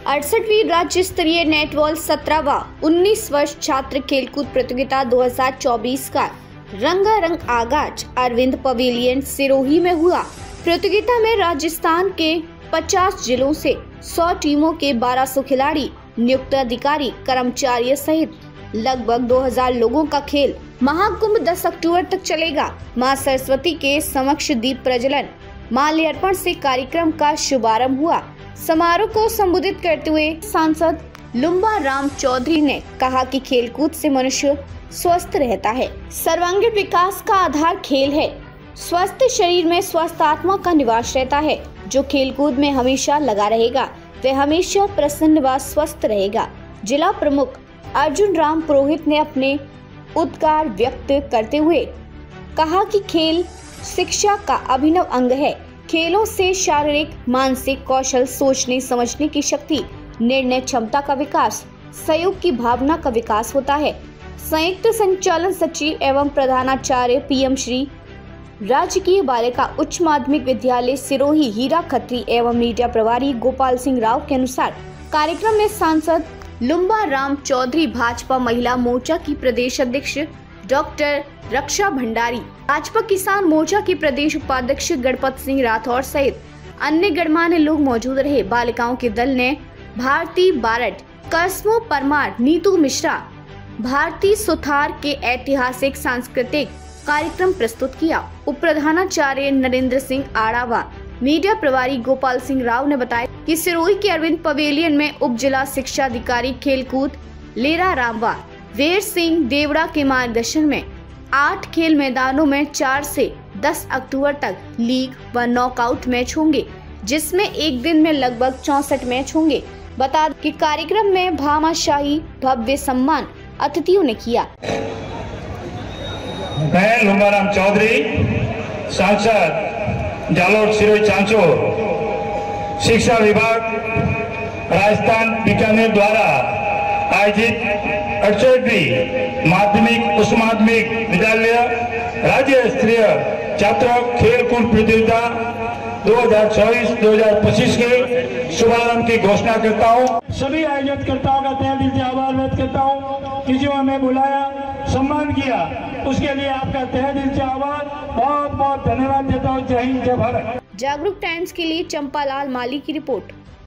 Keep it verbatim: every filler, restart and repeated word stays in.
अड़सठवीं राज्य स्तरीय नेटबॉल सत्रहवां उन्नीस वर्ष छात्र खेलकूद प्रतियोगिता दो हज़ार चौबीस का रंगारंग आगाज अरविंद पवेलियन सिरोही में हुआ। प्रतियोगिता में राजस्थान के पचास जिलों से सौ टीमों के बारह सौ खिलाड़ी, नियुक्त अधिकारी, कर्मचारी सहित लगभग दो हज़ार लोगों का खेल महाकुंभ दस अक्टूबर तक चलेगा। मां सरस्वती के समक्ष दीप प्रज्वलन, माल्यार्पण से कार्यक्रम का शुभारंभ हुआ। समारोह को संबोधित करते हुए सांसद लुम्बा राम चौधरी ने कहा कि खेलकूद से मनुष्य स्वस्थ रहता है। सर्वांगीण विकास का आधार खेल है। स्वस्थ शरीर में स्वस्थ आत्मा का निवास रहता है। जो खेलकूद में हमेशा लगा रहेगा वह हमेशा प्रसन्न व स्वस्थ रहेगा। जिला प्रमुख अर्जुन राम पुरोहित ने अपने उद्गार व्यक्त करते हुए कहा कि खेल शिक्षा का अभिनव अंग है। खेलों से शारीरिक, मानसिक कौशल, सोचने समझने की शक्ति, निर्णय क्षमता का विकास, सहयोग की भावना का विकास होता है। संयुक्त संचालन सचिव एवं प्रधानाचार्य पीएम श्री राजकीय बालिका उच्च माध्यमिक विद्यालय सिरोही हीरा खत्री एवं मीडिया प्रभारी गोपाल सिंह राव के अनुसार कार्यक्रम में सांसद लुम्बा राम चौधरी, भाजपा महिला मोर्चा की प्रदेश अध्यक्ष डॉक्टर रक्षा भंडारी, भाजपा किसान मोर्चा की प्रदेश उपाध्यक्ष गणपत सिंह राठौर सहित अन्य गणमान्य लोग मौजूद रहे। बालिकाओं के दल ने भारती बारट, कसमो परमार, नीतू मिश्रा, भारती सुथार के ऐतिहासिक सांस्कृतिक कार्यक्रम प्रस्तुत किया। उप प्रधानाचार्य नरेंद्र सिंह आड़ावा, मीडिया प्रभारी गोपाल सिंह राव ने बताया कि सिरोही के अरविंद पवेलियन में उप जिला शिक्षा अधिकारी खेलकूद लेरा रामवा वीर सिंह देवड़ा के मार्गदर्शन में आठ खेल मैदानों में चार से दस अक्टूबर तक लीग व नॉकआउट मैच होंगे, जिसमें एक दिन में लगभग चौसठ मैच होंगे। बता दें कि कार्यक्रम में भामाशाही भव्य सम्मान अतिथियों ने किया। मैं लुम्बा राम चौधरी, सांसद जालोर सिरोही चांचो, शिक्षा विभाग राजस्थान बीकानेर द्वारा आयोजित अड़सठवीं माध्यमिक उच्च माध्यमिक विद्यालय राज्य स्तरीय छात्र खेल कूद प्रतियोगिता दो हज़ार चौबीस दो हज़ार पच्चीस के शुभारंभ की घोषणा करता हूं। सभी आयोजकर्ताओं का तहे दिल से आभार व्यक्त करता हूं कि जो हमें बुलाया, सम्मान किया, उसके लिए आपका तहे दिल से आभार, बहुत बहुत धन्यवाद देता हूं। जय हिंद, जय भारत। जागरूक टाइम्स के लिए चंपालाल माली की रिपोर्ट।